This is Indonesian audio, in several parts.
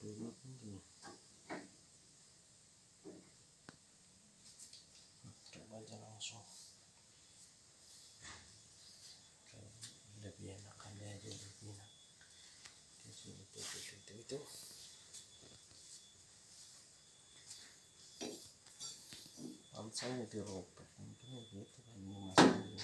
dulu ini. Coba aja langsung. Lebih enak kali aja, lebih enak. Itu. Saya dirobek mungkin gitu kan ini masalahnya.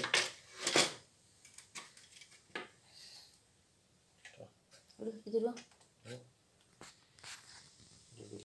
Udah gitu doang.